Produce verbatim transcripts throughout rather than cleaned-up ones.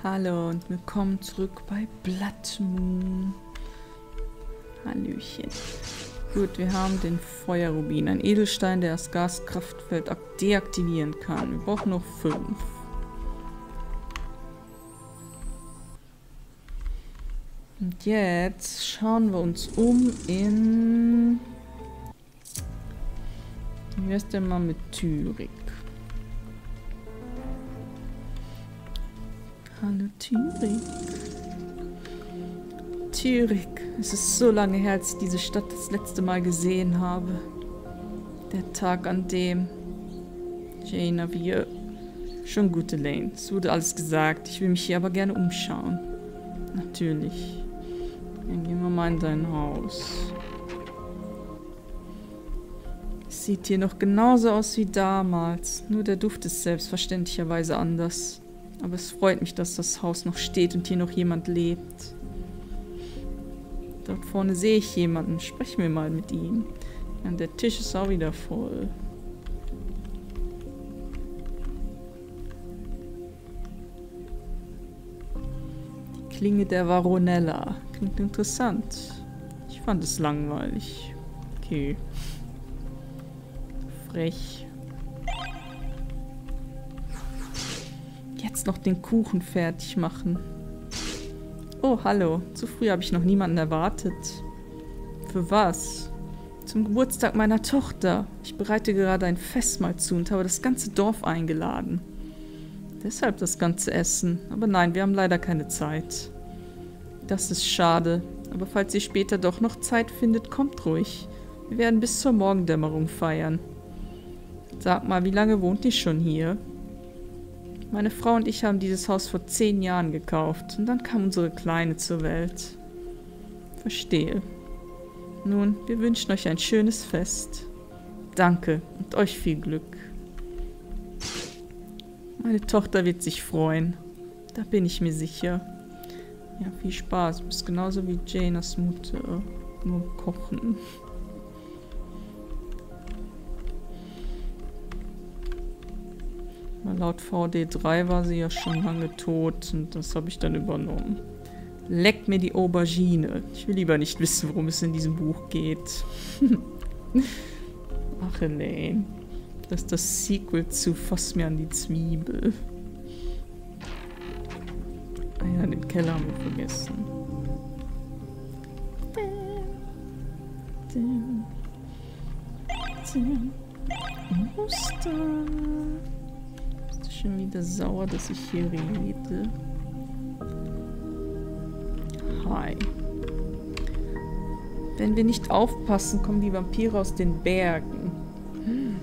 Hallo und willkommen zurück bei Blood Moon. Hallöchen. Gut, wir haben den Feuerrubin, ein Edelstein, der das Gaskraftfeld deaktivieren kann. Wir brauchen noch fünf. Und jetzt schauen wir uns um in... Wie ist denn mal mit Thürig? Hallo Thürig. Thürig. Es ist so lange her, als ich diese Stadt das letzte Mal gesehen habe. Der Tag, an dem... Jaina, wir... Schon gute Lane. Es wurde alles gesagt. Ich will mich hier aber gerne umschauen. Natürlich. Dann gehen wir mal in dein Haus. Es sieht hier noch genauso aus wie damals. Nur der Duft ist selbstverständlicherweise anders. Aber es freut mich, dass das Haus noch steht und hier noch jemand lebt. Dort vorne sehe ich jemanden. Sprechen wir mal mit ihm. Ja, der Tisch ist auch wieder voll. Die Klinge der Varonella. Klingt interessant. Ich fand es langweilig. Okay. Frech. Jetzt noch den Kuchen fertig machen. Oh, hallo. Zu früh habe ich noch niemanden erwartet. Für was? Zum Geburtstag meiner Tochter. Ich bereite gerade ein Festmahl zu und habe das ganze Dorf eingeladen. Deshalb das ganze Essen. Aber nein, wir haben leider keine Zeit. Das ist schade. Aber falls ihr später doch noch Zeit findet, kommt ruhig. Wir werden bis zur Morgendämmerung feiern. Sag mal, wie lange wohnt ihr schon hier? Meine Frau und ich haben dieses Haus vor zehn Jahren gekauft und dann kam unsere Kleine zur Welt. Verstehe. Nun, wir wünschen euch ein schönes Fest. Danke und euch viel Glück. Meine Tochter wird sich freuen. Da bin ich mir sicher. Ja, viel Spaß. Du bist genauso wie Jainas Mutter. Nur kochen. Laut V D drei war sie ja schon lange tot und das habe ich dann übernommen. Leck mir die Aubergine. Ich will lieber nicht wissen, worum es in diesem Buch geht. Ach, Elaine. Das ist das Sequel zu Fass mir an die Zwiebel. Ah ja, den Keller haben wir vergessen. Muster. Schon wieder sauer, dass ich hier rede. Hi. Wenn wir nicht aufpassen, kommen die Vampire aus den Bergen. Hm.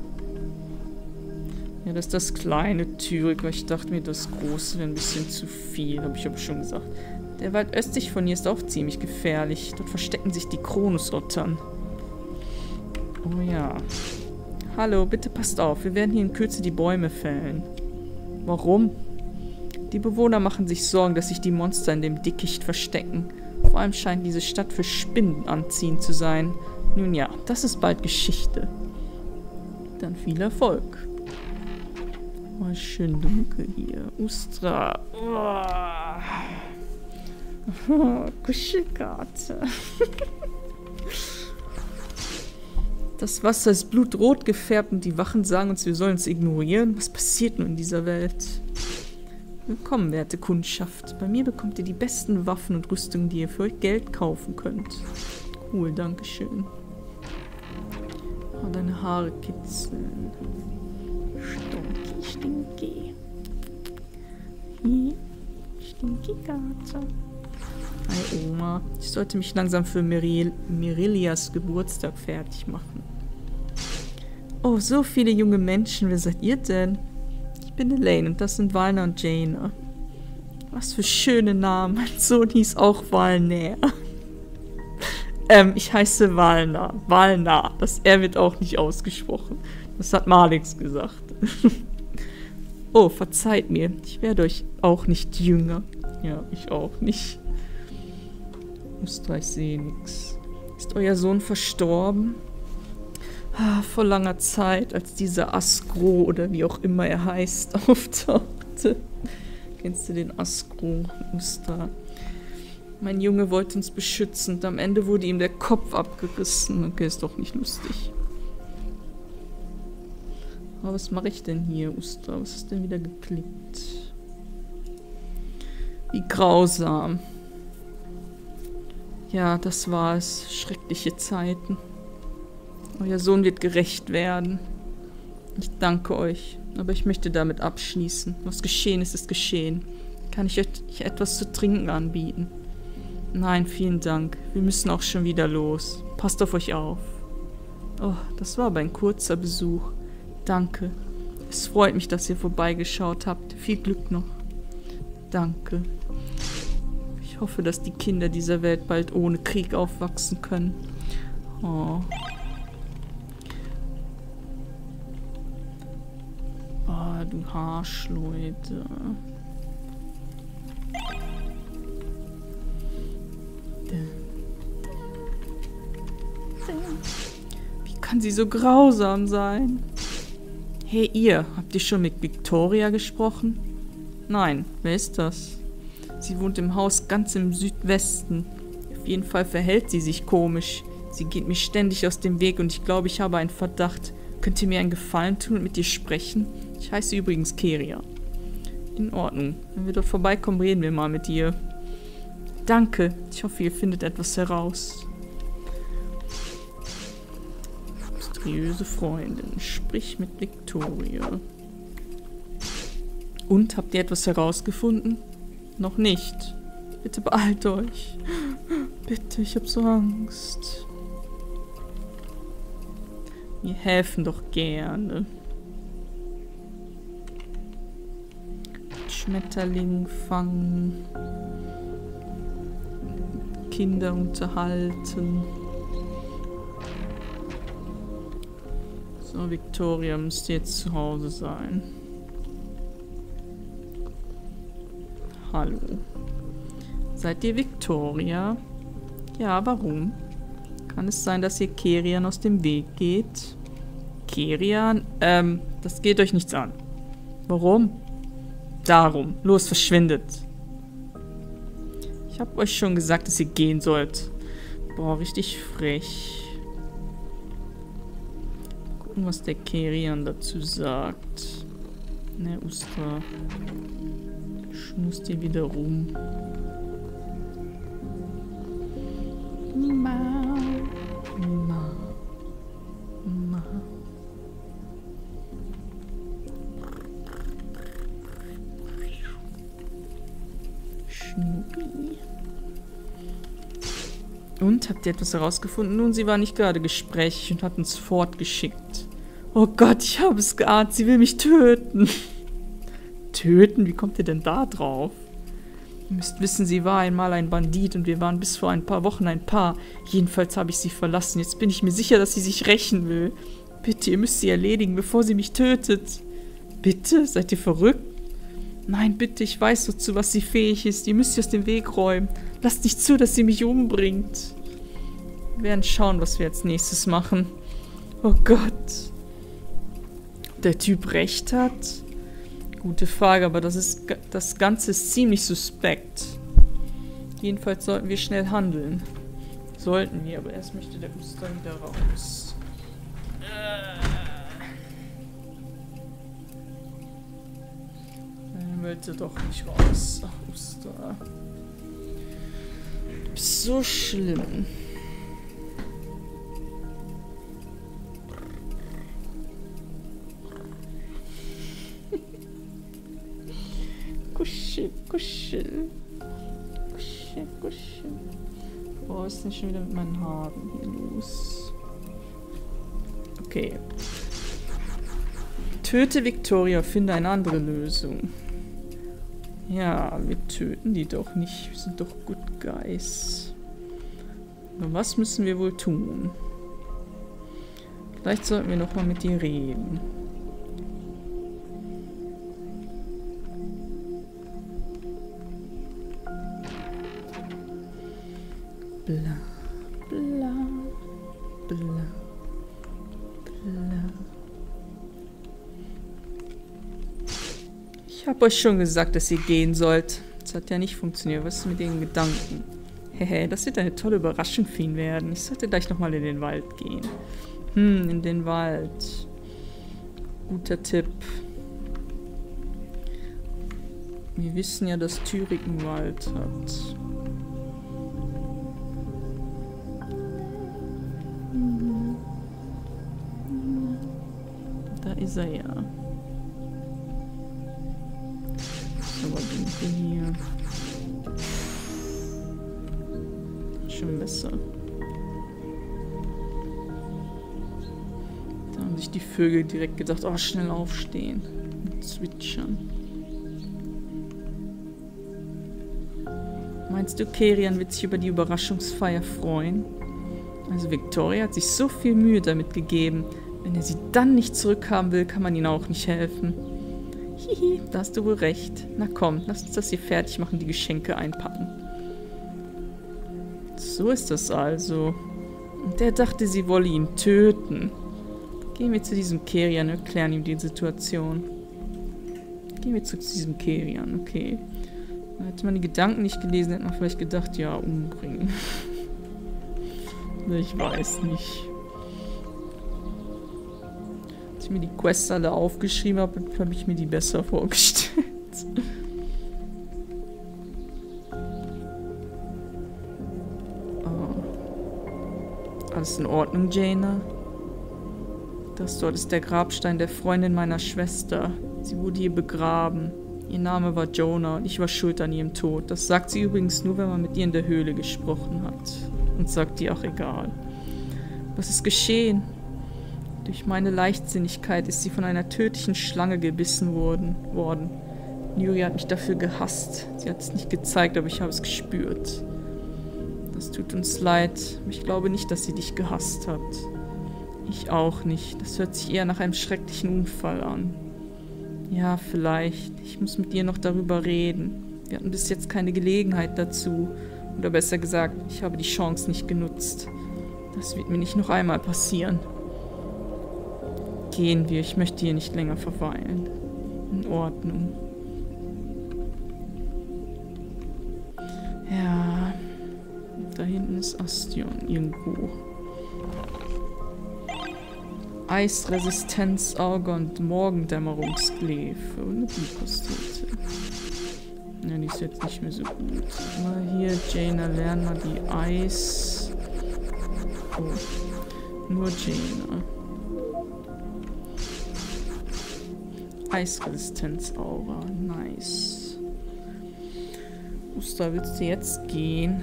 Ja, das ist das kleine Thürig, weil ich dachte mir, das große wäre ein bisschen zu viel, habe ich aber schon gesagt. Der Wald östlich von hier ist auch ziemlich gefährlich. Dort verstecken sich die Kronusottern. Oh ja. Hallo, bitte passt auf. Wir werden hier in Kürze die Bäume fällen. Warum? Die Bewohner machen sich Sorgen, dass sich die Monster in dem Dickicht verstecken. Vor allem scheint diese Stadt für Spinnen anziehend zu sein. Nun ja, das ist bald Geschichte. Dann viel Erfolg. Oh, schön dunkel hier. Ustra. Oh. Oh, Kuschelkarte. Das Wasser ist blutrot gefärbt und die Wachen sagen uns, wir sollen es ignorieren. Was passiert nun in dieser Welt? Willkommen, werte Kundschaft. Bei mir bekommt ihr die besten Waffen und Rüstungen, die ihr für euch Geld kaufen könnt. Cool, dankeschön. Oh, deine Haare kitzeln. Stinky, stinky. Hier. Stinky Karte. Hi Oma. Ich sollte mich langsam für Miril Mirillias Geburtstag fertig machen. Oh, so viele junge Menschen. Wer seid ihr denn? Ich bin Elaine und das sind Valna und Jaina. Was für schöne Namen. Mein Sohn hieß auch Valnär. ähm, ich heiße Valna. Valna. Das R wird auch nicht ausgesprochen. Das hat Malix gesagt. Oh, verzeiht mir. Ich werde euch auch nicht jünger. Ja, ich auch nicht. Ustra, ich sehe nix. Ist euer Sohn verstorben? Ah, vor langer Zeit, als dieser Asgro oder wie auch immer er heißt, auftauchte. Kennst du den Askro, Usta? Mein Junge wollte uns beschützen und am Ende wurde ihm der Kopf abgerissen. Okay, ist doch nicht lustig. Aber was mache ich denn hier, Usta? Was ist denn wieder geklickt? Wie grausam. Ja, das war es. Schreckliche Zeiten. Euer Sohn wird gerächt werden. Ich danke euch, aber ich möchte damit abschließen. Was geschehen ist, ist geschehen. Kann ich euch etwas zu trinken anbieten? Nein, vielen Dank. Wir müssen auch schon wieder los. Passt auf euch auf. Oh, das war aber ein kurzer Besuch. Danke. Es freut mich, dass ihr vorbeigeschaut habt. Viel Glück noch. Danke. Ich hoffe, dass die Kinder dieser Welt bald ohne Krieg aufwachsen können. Oh. Oh, du Arschleute. Wie kann sie so grausam sein? Hey ihr, habt ihr schon mit Victoria gesprochen? Nein, wer ist das? Sie wohnt im Haus ganz im Südwesten. Auf jeden Fall verhält sie sich komisch. Sie geht mir ständig aus dem Weg und ich glaube, ich habe einen Verdacht. Könnt ihr mir einen Gefallen tun und mit ihr sprechen? Ich heiße übrigens Keria. In Ordnung. Wenn wir dort vorbeikommen, reden wir mal mit ihr. Danke. Ich hoffe, ihr findet etwas heraus. Mysteriöse Freundin. Sprich mit Victoria. Und, habt ihr etwas herausgefunden? Noch nicht. Bitte beeilt euch. Bitte, ich hab so Angst. Wir helfen doch gerne. Schmetterling fangen. Kinder unterhalten. So, Victoria müsste jetzt zu Hause sein. Hallo. Seid ihr Victoria? Ja, warum? Kann es sein, dass ihr Kerian aus dem Weg geht? Kerian? Ähm, das geht euch nichts an. Warum? Darum. Los, verschwindet. Ich habe euch schon gesagt, dass ihr gehen sollt. Boah, richtig frech. Gucken, was der Kerian dazu sagt. Ne, Usta. Schmust hier wieder rum. Ma. Ma. Ma. Schnubi. Und, habt ihr etwas herausgefunden? Nun, sie war nicht gerade gesprächig und hat uns fortgeschickt. Oh Gott, ich habe es geahnt, sie will mich töten. Töten? Wie kommt ihr denn da drauf? Ihr müsst wissen, sie war einmal ein Bandit und wir waren bis vor ein paar Wochen ein Paar. Jedenfalls habe ich sie verlassen. Jetzt bin ich mir sicher, dass sie sich rächen will. Bitte, ihr müsst sie erledigen, bevor sie mich tötet. Bitte? Seid ihr verrückt? Nein, bitte, ich weiß so, zu was sie fähig ist. Ihr müsst sie aus dem Weg räumen. Lasst nicht zu, dass sie mich umbringt. Wir werden schauen, was wir als nächstes machen. Oh Gott. Der Typ recht hat? Gute Frage, aber das ist das Ganze ist ziemlich suspekt. Jedenfalls sollten wir schnell handeln. Sollten wir, aber erst möchte der Usta wieder raus. Er wollte doch nicht raus. Ach, Usta. Du bist so schlimm. Kuschel, kuschel. Kuschel, kuschel. Boah, was ist denn schon wieder mit meinen Haaren hier los? Okay. Töte Victoria, finde eine andere Lösung. Ja, wir töten die doch nicht. Wir sind doch Good Guys. Aber was müssen wir wohl tun? Vielleicht sollten wir noch mal mit ihr reden. Bla, bla, bla, bla. Ich hab hab euch schon gesagt, dass ihr gehen sollt. Das hat ja nicht funktioniert. Was ist mit den Gedanken? Hehe, das wird eine tolle Überraschung für ihn werden. Ich sollte gleich nochmal in den Wald gehen. Hm, in den Wald. Guter Tipp. Wir wissen ja, dass Thüringen einen Wald hat. Da ist er ja. Ist aber dunkel hier. Schon besser. Da haben sich die Vögel direkt gedacht, oh, schnell aufstehen und zwitschern. Meinst du, Kerian wird sich über die Überraschungsfeier freuen? Also Victoria hat sich so viel Mühe damit gegeben. Wenn er sie dann nicht zurückhaben will, kann man ihnen auch nicht helfen. Hihi, da hast du wohl recht. Na komm, lass uns das hier fertig machen, die Geschenke einpacken. So ist das also. Und er dachte, sie wolle ihn töten. Gehen wir zu diesem Kerian und erklären ihm die Situation. Gehen wir zu diesem Kerian, okay. Hätte man die Gedanken nicht gelesen, hätte man vielleicht gedacht, ja, umbringen. Ich weiß nicht. Als ich mir die Quests alle aufgeschrieben habe, habe ich mir die besser vorgestellt. Oh. Alles in Ordnung, Jaina? Das dort ist der Grabstein der Freundin meiner Schwester. Sie wurde hier begraben. Ihr Name war Jonah und ich war schuld an ihrem Tod. Das sagt sie übrigens nur, wenn man mit ihr in der Höhle gesprochen hat. Und sagt ihr auch egal. Was ist geschehen? Durch meine Leichtsinnigkeit ist sie von einer tödlichen Schlange gebissen worden. worden. Nuri hat mich dafür gehasst. Sie hat es nicht gezeigt, aber ich habe es gespürt. Das tut uns leid, aber ich glaube nicht, dass sie dich gehasst hat. Ich auch nicht. Das hört sich eher nach einem schrecklichen Unfall an. Ja, vielleicht. Ich muss mit dir noch darüber reden. Wir hatten bis jetzt keine Gelegenheit dazu. Oder besser gesagt, ich habe die Chance nicht genutzt. Das wird mir nicht noch einmal passieren. Gehen wir. Ich möchte hier nicht länger verweilen. In Ordnung. Ja. Da hinten ist Astion irgendwo. Eisresistenzauge und Morgendämmerungsglefe und eine Blutpastete. Ja, die ist jetzt nicht mehr so gut. Mal hier, Jaina, lernen mal die Eis... Oh, nur Jaina. Eisresistenzaura, nice. Usta, willst du jetzt gehen?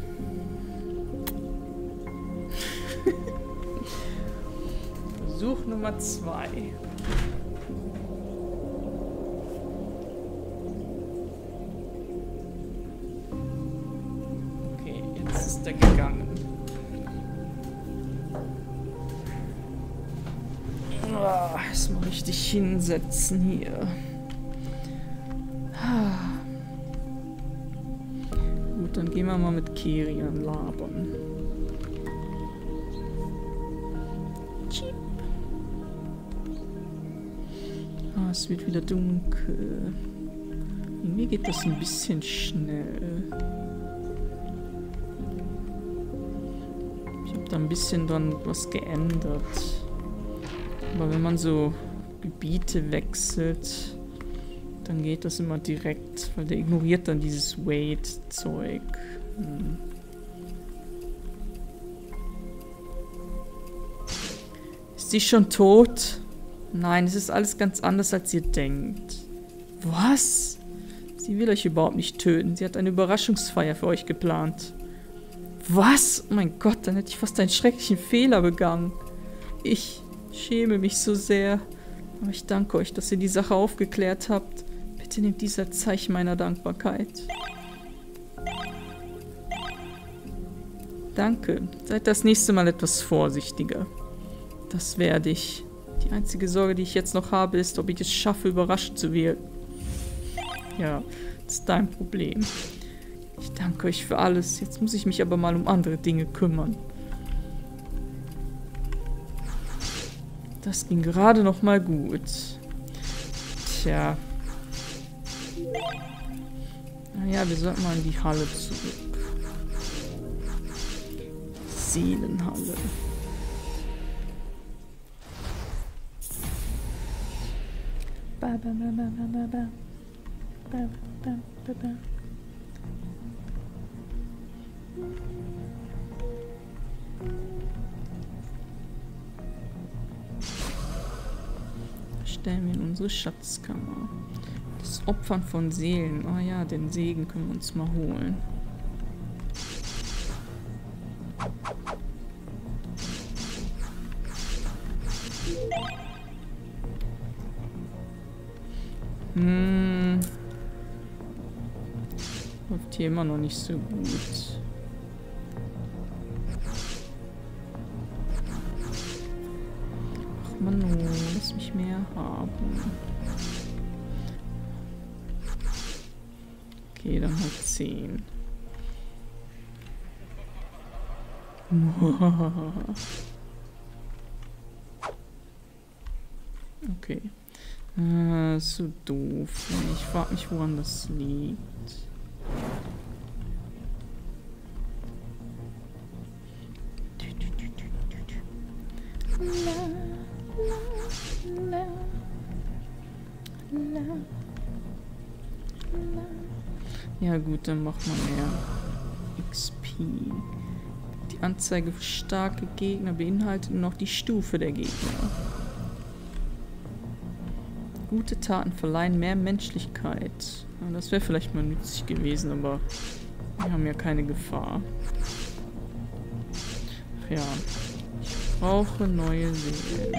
Versuch Nummer zwei. Okay, jetzt ist er gegangen. Oh, erstmal richtig hinsetzen hier. Gut, dann gehen wir mal mit Kerian labern. Ah, es wird wieder dunkel. Irgendwie geht das ein bisschen schnell. Ich habe da ein bisschen dann was geändert. Aber wenn man so Gebiete wechselt, dann geht das immer direkt, weil der ignoriert dann dieses Wait-Zeug. Hm. Ist sie schon tot? Nein, es ist alles ganz anders, als ihr denkt. Was? Sie will euch überhaupt nicht töten. Sie hat eine Überraschungsfeier für euch geplant. Was? Oh mein Gott, dann hätte ich fast einen schrecklichen Fehler begangen. Ich schäme mich so sehr. Aber ich danke euch, dass ihr die Sache aufgeklärt habt. Bitte nehmt dies als Zeichen meiner Dankbarkeit. Danke. Seid das nächste Mal etwas vorsichtiger. Das werde ich. Die einzige Sorge, die ich jetzt noch habe, ist, ob ich es schaffe, überrascht zu wirken. Ja, das ist dein Problem. Ich danke euch für alles. Jetzt muss ich mich aber mal um andere Dinge kümmern. Das ging gerade noch mal gut. Tja. Naja, wir sollten mal in die Halle zurück. Seelenhalle. Ba, ba, ba, ba, ba, ba, ba. Ba, ba, ba, ba. Stellen wir in unsere Schatzkammer. Das Opfern von Seelen. Oh ja, den Segen können wir uns mal holen. Hm. Läuft hier immer noch nicht so gut. Ach Manu, lass mich mehr haben. Okay, dann halt zehn. Okay. Äh, so doof. Ich frage mich, woran das liegt. Ja gut, dann macht man mehr X P. Die Anzeige für starke Gegner beinhaltet noch die Stufe der Gegner. Gute Taten verleihen mehr Menschlichkeit. Ja, das wäre vielleicht mal nützlich gewesen, aber wir haben ja keine Gefahr. Ach ja, ich brauche neue Seelen.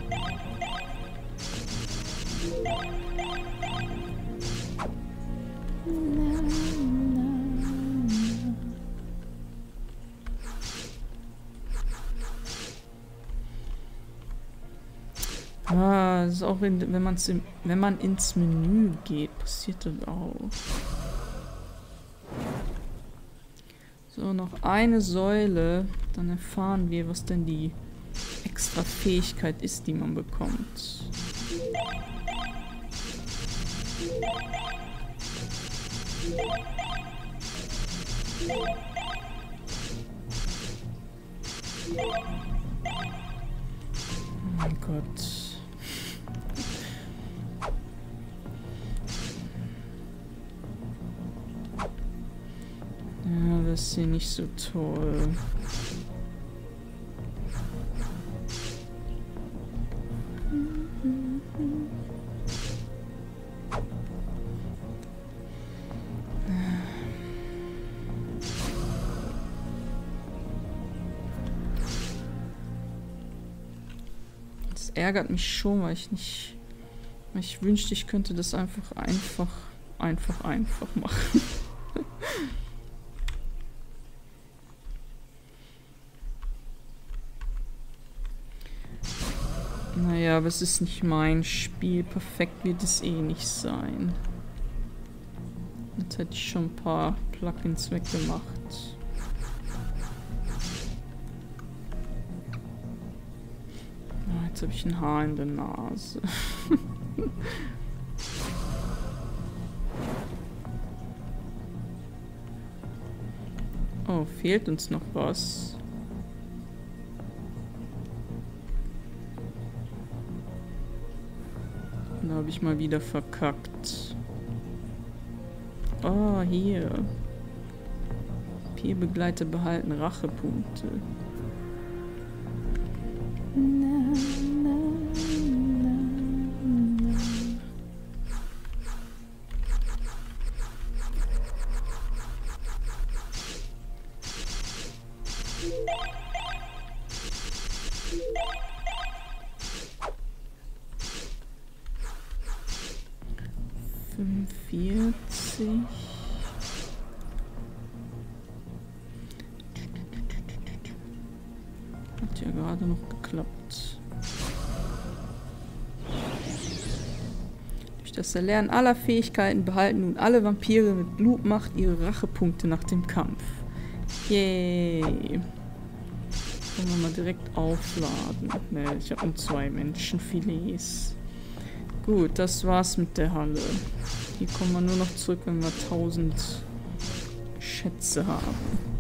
Ah, das ist auch, in, wenn, man's im, wenn man ins Menü geht, passiert das auch. So, noch eine Säule, dann erfahren wir, was denn die extra Fähigkeit ist, die man bekommt. Oh mein Gott. Ja, das ist hier nicht so toll. Das ärgert mich schon, weil ich nicht... Weil ich wünschte, ich könnte das einfach einfach, einfach, einfach machen. Naja, aber es ist nicht mein Spiel. Perfekt wird es eh nicht sein. Jetzt hätte ich schon ein paar Plugins weggemacht. Oh, jetzt habe ich ein Haar in der Nase. Oh, fehlt uns noch was? Da habe ich mal wieder verkackt. Oh, hier. Peerbegleiter behalten Rachepunkte. Na, na, na, na. fünfundvierzig. Hat ja gerade noch geklappt. Durch das Erlernen aller Fähigkeiten behalten nun alle Vampire mit Blutmacht ihre Rachepunkte nach dem Kampf. Yay! Können wir mal direkt aufladen. Ne, ich habe nur zwei Menschenfilets. Gut, das war's mit der Halle. Hier kommen wir nur noch zurück, wenn wir tausend Schätze haben.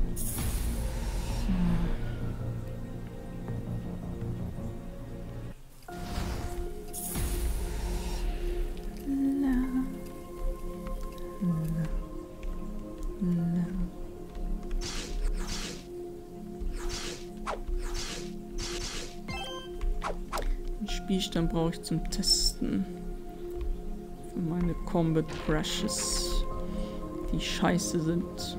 Spielstand brauche ich zum Testen. Für meine Combat Crashes, die scheiße sind.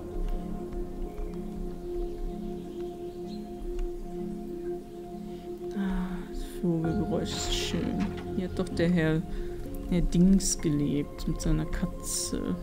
Ah, das Vogelgeräusch ist schön. Hier hat doch der Herr, Herr Dings gelebt mit seiner Katze.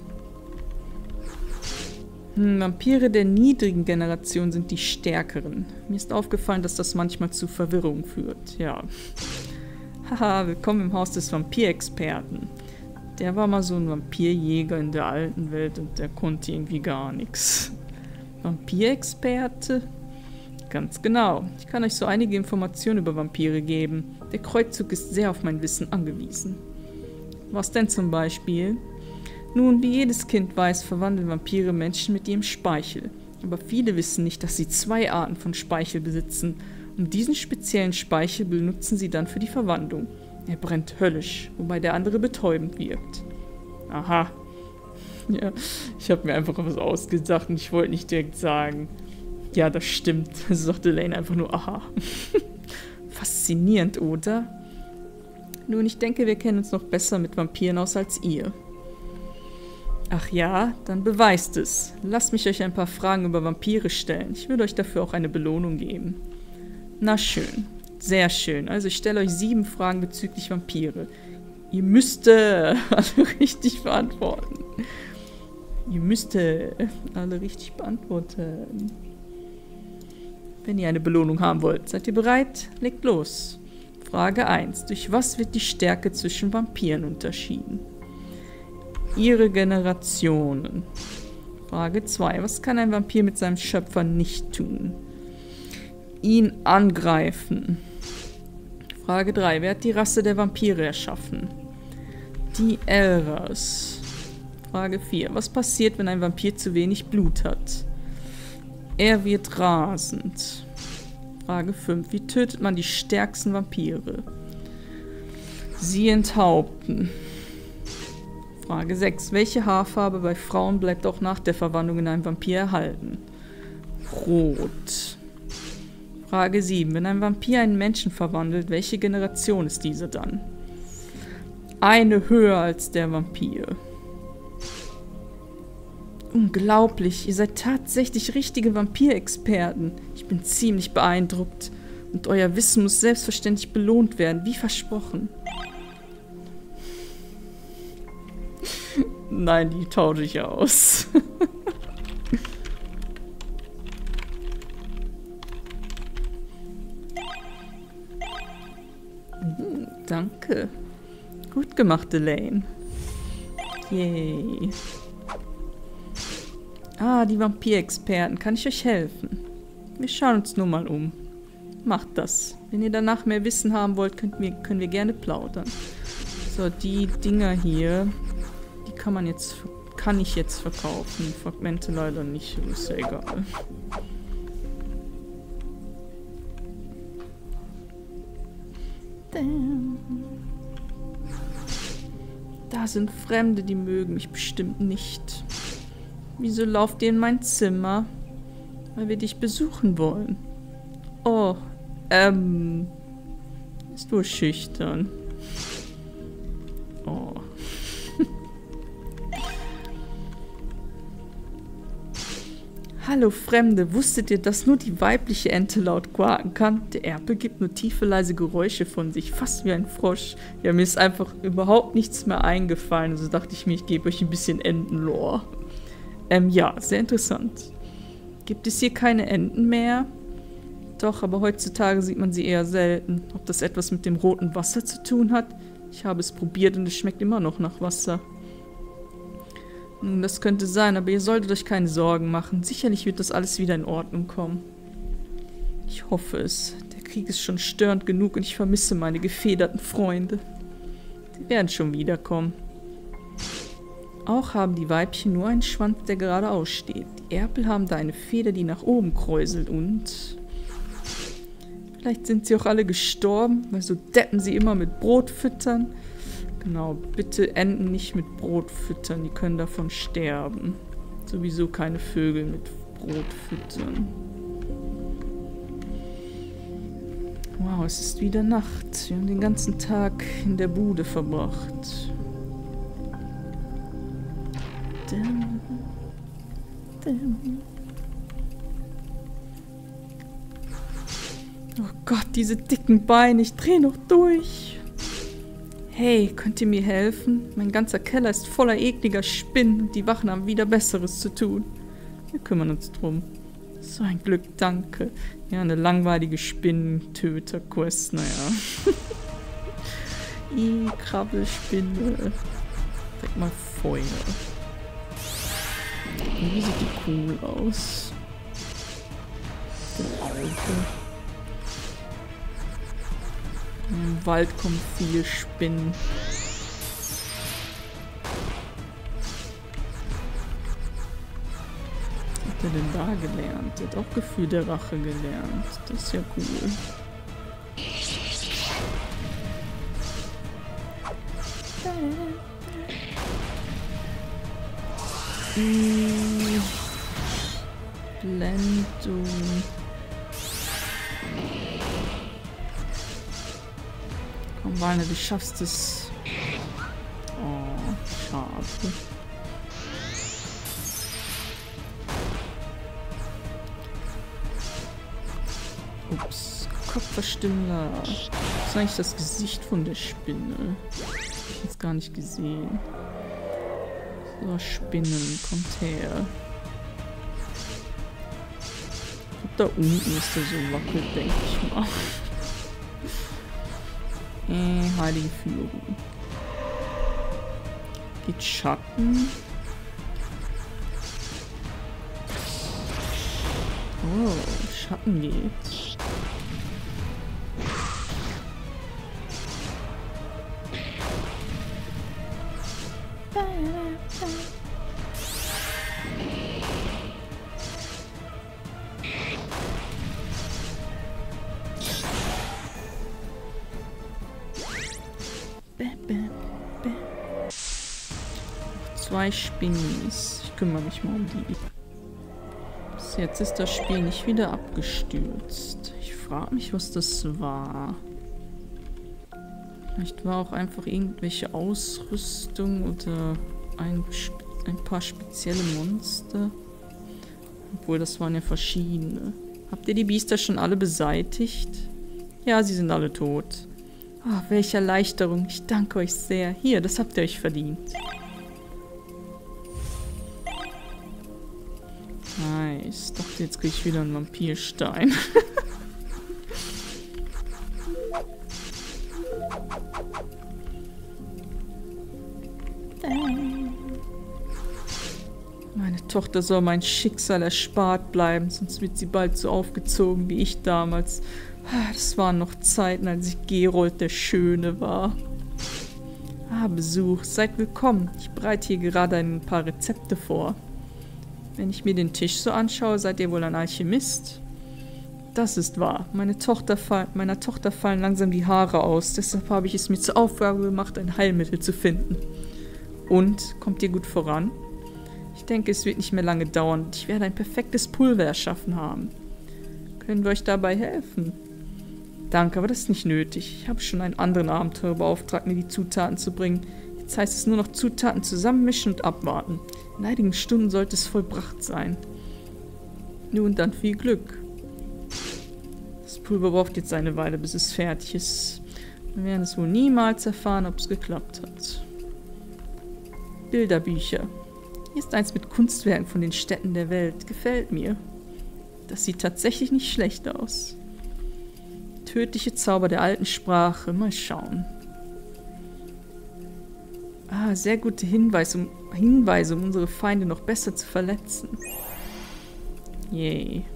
Hm, Vampire der niedrigen Generation sind die stärkeren. Mir ist aufgefallen, dass das manchmal zu Verwirrung führt. Ja. Haha, willkommen im Haus des Vampirexperten. Der war mal so ein Vampirjäger in der alten Welt und der konnte irgendwie gar nichts. Vampirexperte? Ganz genau. Ich kann euch so einige Informationen über Vampire geben. Der Kreuzzug ist sehr auf mein Wissen angewiesen. Was denn zum Beispiel? Nun, wie jedes Kind weiß, verwandeln Vampire Menschen mit ihrem Speichel. Aber viele wissen nicht, dass sie zwei Arten von Speichel besitzen. Und diesen speziellen Speichel benutzen sie dann für die Verwandlung. Er brennt höllisch, wobei der andere betäubend wirkt. Aha. Ja, ich habe mir einfach was ausgedacht und ich wollte nicht direkt sagen. Ja, das stimmt, sagte Lane einfach nur aha. Faszinierend, oder? Nun, ich denke, wir kennen uns noch besser mit Vampiren aus als ihr. Ach ja, dann beweist es. Lasst mich euch ein paar Fragen über Vampire stellen. Ich würde euch dafür auch eine Belohnung geben. Na schön. Sehr schön. Also ich stelle euch sieben Fragen bezüglich Vampire. Ihr müsst alle richtig beantworten. Ihr müsst alle richtig beantworten. Wenn ihr eine Belohnung haben wollt. Seid ihr bereit? Legt los. Frage eins. Durch was wird die Stärke zwischen Vampiren unterschieden? Ihre Generationen. Frage zwei. Was kann ein Vampir mit seinem Schöpfer nicht tun? Ihn angreifen. Frage drei. Wer hat die Rasse der Vampire erschaffen? Die Elras. Frage vier. Was passiert, wenn ein Vampir zu wenig Blut hat? Er wird rasend. Frage fünf. Wie tötet man die stärksten Vampire? Sie enthaupten. Frage sechs. Welche Haarfarbe bei Frauen bleibt auch nach der Verwandlung in einen Vampir erhalten? Rot. Frage sieben. Wenn ein Vampir einen Menschen verwandelt, welche Generation ist diese dann? Eine höher als der Vampir. Unglaublich, ihr seid tatsächlich richtige Vampirexperten. Ich bin ziemlich beeindruckt. Und euer Wissen muss selbstverständlich belohnt werden, wie versprochen. Nein, die tausche ich aus. mhm, danke. Gut gemacht, Elaine. Yay. Ah, die Vampirexperten. Kann ich euch helfen? Wir schauen uns nur mal um. Macht das. Wenn ihr danach mehr Wissen haben wollt, könnt wir, können wir gerne plaudern. So, die Dinger hier, die kann man jetzt, kann ich jetzt verkaufen. Fragmente leider nicht, ist ja egal. Damn. Da sind Fremde, die mögen mich bestimmt nicht. Wieso lauft ihr in mein Zimmer? Weil wir dich besuchen wollen. Oh, ähm... Ist du schüchtern? Oh. Hallo Fremde, wusstet ihr, dass nur die weibliche Ente laut quaken kann? Der Erpel gibt nur tiefe, leise Geräusche von sich, fast wie ein Frosch. Ja, mir ist einfach überhaupt nichts mehr eingefallen, also dachte ich mir, ich gebe euch ein bisschen Entenlore. Ähm, ja, sehr interessant. Gibt es hier keine Enten mehr? Doch, aber heutzutage sieht man sie eher selten. Ob das etwas mit dem roten Wasser zu tun hat? Ich habe es probiert und es schmeckt immer noch nach Wasser. Nun, das könnte sein, aber ihr solltet euch keine Sorgen machen. Sicherlich wird das alles wieder in Ordnung kommen. Ich hoffe es. Der Krieg ist schon störend genug und ich vermisse meine gefederten Freunde. werden schon wiederkommen. Auch haben die Weibchen nur einen Schwanz, der geradeaus steht. Die Erpel haben da eine Feder, die nach oben kräuselt und... Vielleicht sind sie auch alle gestorben, weil so Deppen sie immer mit Brot füttern. Genau, bitte Enten nicht mit Brot füttern, die können davon sterben. Sowieso keine Vögel mit Brot füttern. Wow, es ist wieder Nacht. Wir haben den ganzen Tag in der Bude verbracht. Dim, dim. Oh Gott, diese dicken Beine, ich drehe noch durch. Hey, könnt ihr mir helfen? Mein ganzer Keller ist voller ekliger Spinnen und die Wachen haben wieder Besseres zu tun. Wir kümmern uns drum. So ein Glück, danke. Ja, eine langweilige Spinnentöter-Quest, naja. I, Krabbelspinne. Direkt mal Feuer. Wie sieht die cool aus? Der Auge. Im Wald kommen viele Spinnen. Was hat er denn da gelernt? Er hat auch Gefühl der Rache gelernt. Das ist ja cool. Hm. Blendung. Komm, Walne, du schaffst es. Oh, schade. Ups, Kopfverstümmeler. Das ist eigentlich das Gesicht von der Spinne. Hab ich jetzt gar nicht gesehen. So, Spinnen, kommt her. Da unten ist der so wackelt, denke ich mal. Äh, heilige Führung. Geht Schatten. Oh, Schatten geht. Zwei Spinnis. Ich kümmere mich mal um die. Bis jetzt ist das Spiel nicht wieder abgestürzt. Ich frage mich, was das war. Vielleicht war auch einfach irgendwelche Ausrüstung oder ein, ein paar spezielle Monster. Obwohl, das waren ja verschiedene. Habt ihr die Biester schon alle beseitigt? Ja, sie sind alle tot. Oh, welche Erleichterung. Ich danke euch sehr. Hier, das habt ihr euch verdient. Nice. Ich dachte, jetzt kriege ich wieder einen Vampirstein. Meine Tochter soll mein Schicksal erspart bleiben, sonst wird sie bald so aufgezogen wie ich damals. Das waren noch Zeiten, als ich Gerold der Schöne war. Ah, Besuch. Seid willkommen. Ich bereite hier gerade ein paar Rezepte vor. Wenn ich mir den Tisch so anschaue, seid ihr wohl ein Alchemist? Das ist wahr. Meine Tochter fall, meiner Tochter fallen langsam die Haare aus. Deshalb habe ich es mir zur Aufgabe gemacht, ein Heilmittel zu finden. Und? Kommt ihr gut voran? Ich denke, es wird nicht mehr lange dauern. Ich werde ein perfektes Pulver erschaffen haben. Können wir euch dabei helfen? Danke, aber das ist nicht nötig. Ich habe schon einen anderen Abenteurer beauftragt, mir die Zutaten zu bringen. Jetzt heißt es nur noch Zutaten zusammenmischen und abwarten. In einigen Stunden sollte es vollbracht sein. Nun dann viel Glück. Das Pulver braucht jetzt eine Weile, bis es fertig ist. Wir werden es wohl niemals erfahren, ob es geklappt hat. Bilderbücher. Hier ist eins mit Kunstwerken von den Städten der Welt. Gefällt mir. Das sieht tatsächlich nicht schlecht aus. Tödliche Zauber der alten Sprache. Mal schauen. Ah, sehr gute Hinweise, um, Hinweise, um unsere Feinde noch besser zu verletzen. Yay.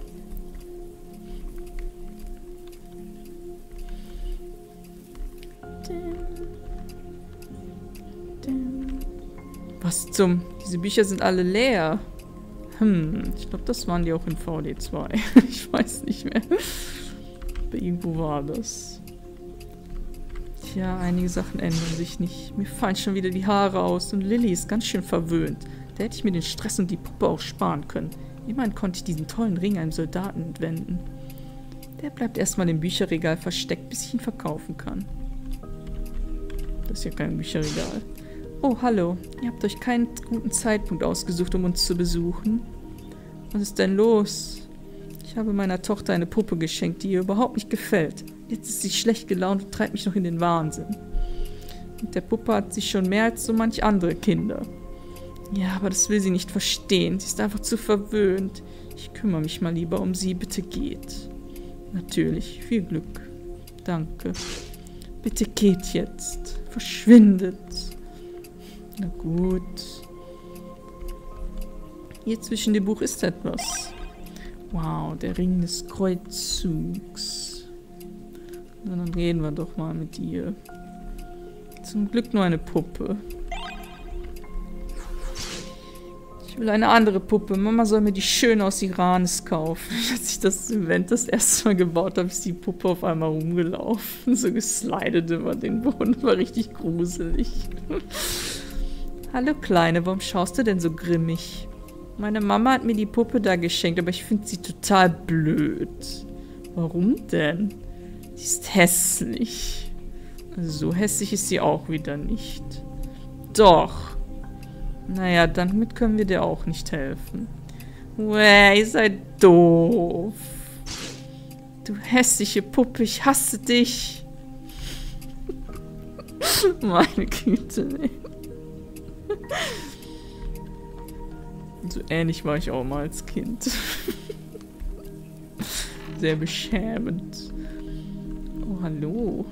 Was zum... Diese Bücher sind alle leer. Hm, ich glaube, das waren die auch in V D zwei. Ich weiß nicht mehr. Aber irgendwo war das. Tja, einige Sachen ändern sich nicht. Mir fallen schon wieder die Haare aus und Lilly ist ganz schön verwöhnt. Da hätte ich mir den Stress und die Puppe auch sparen können. Immerhin konnte ich diesen tollen Ring einem Soldaten entwenden. Der bleibt erstmal im Bücherregal versteckt, bis ich ihn verkaufen kann. Das ist ja kein Bücherregal. Oh, hallo. Ihr habt euch keinen guten Zeitpunkt ausgesucht, um uns zu besuchen. Was ist denn los? Ich habe meiner Tochter eine Puppe geschenkt, die ihr überhaupt nicht gefällt. Jetzt ist sie schlecht gelaunt und treibt mich noch in den Wahnsinn. Mit der Puppe hat sie schon mehr als so manch andere Kinder. Ja, aber das will sie nicht verstehen. Sie ist einfach zu verwöhnt. Ich kümmere mich mal lieber um sie. Bitte geht. Natürlich. Viel Glück. Danke. Bitte geht jetzt. Verschwindet. Na gut. Hier zwischen dem Buch ist etwas. Wow, der Ring des Kreuzzugs. Na, dann reden wir doch mal mit ihr. Zum Glück nur eine Puppe. Ich will eine andere Puppe. Mama soll mir die schön aus Iranes kaufen. Als ich das Event das erste Mal gebaut habe, ist die Puppe auf einmal rumgelaufen. So geslidet über den Boden. War richtig gruselig. Hallo Kleine, warum schaust du denn so grimmig? Meine Mama hat mir die Puppe da geschenkt, aber ich finde sie total blöd. Warum denn? Sie ist hässlich. Also so hässlich ist sie auch wieder nicht. Doch. Naja, damit können wir dir auch nicht helfen. Uäh, ihr seid doof. Du hässliche Puppe, ich hasse dich. Meine Güte, ey. So ähnlich war ich auch mal als Kind. Sehr beschämend. Oh, hallo.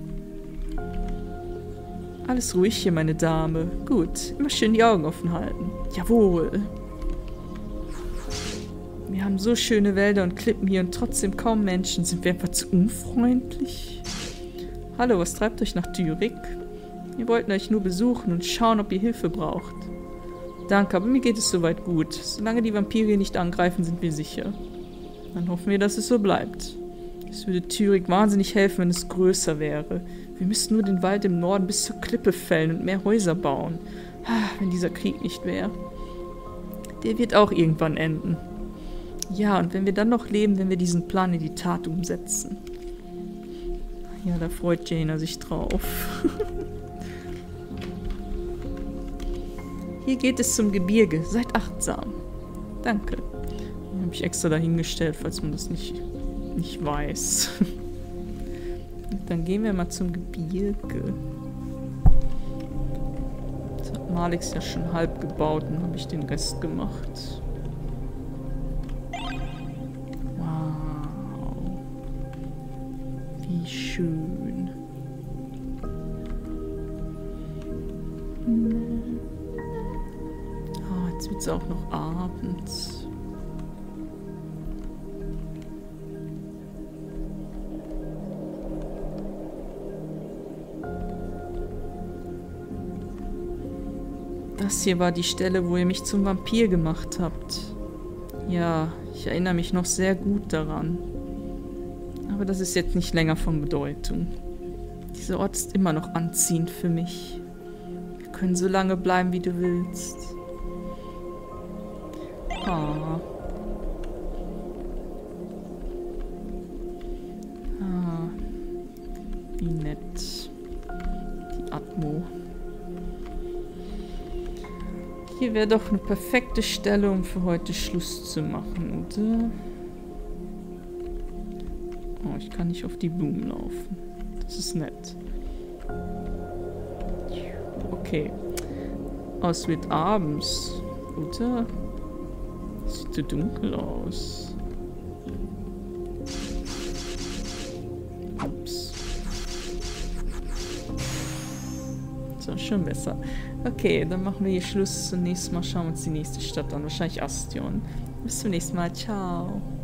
Alles ruhig hier, meine Dame. Gut, immer schön die Augen offen halten. Jawohl. Wir haben so schöne Wälder und Klippen hier und trotzdem kaum Menschen. Sind wir einfach zu unfreundlich? Hallo, was treibt euch nach Thürig? Wir wollten euch nur besuchen und schauen, ob ihr Hilfe braucht. Danke, aber mir geht es soweit gut. Solange die Vampire nicht angreifen, sind wir sicher. Dann hoffen wir, dass es so bleibt. Es würde Thürig wahnsinnig helfen, wenn es größer wäre. Wir müssten nur den Wald im Norden bis zur Klippe fällen und mehr Häuser bauen. Wenn dieser Krieg nicht wäre. Der wird auch irgendwann enden. Ja, und wenn wir dann noch leben, wenn wir diesen Plan in die Tat umsetzen. Ja, da freut Jaina sich drauf. Hier geht es zum Gebirge. Seid achtsam. Danke. Die habe ich extra dahingestellt, falls man das nicht, nicht weiß. Dann gehen wir mal zum Gebirge. Das hat Malix ja schon halb gebaut und habe ich den Rest gemacht. Wow. Wie schön. Ah, jetzt wird es auch noch abends. Das hier war die Stelle, wo ihr mich zum Vampir gemacht habt. Ja, ich erinnere mich noch sehr gut daran. Aber das ist jetzt nicht länger von Bedeutung. Dieser Ort ist immer noch anziehend für mich. Wir können so lange bleiben, wie du willst. Ah. Ah. Wie nett. Die Atmo. Hier wäre doch eine perfekte Stelle, um für heute Schluss zu machen, oder? Oh, ich kann nicht auf die Blumen laufen. Das ist nett. Okay. Oh, es wird abends, oder? Sieht so dunkel aus. Ups. So, schon besser. Okay, dann machen wir hier Schluss. Zunächst mal schauen wir uns die nächste Stadt an. Wahrscheinlich Astion. Bis zum nächsten Mal. Ciao.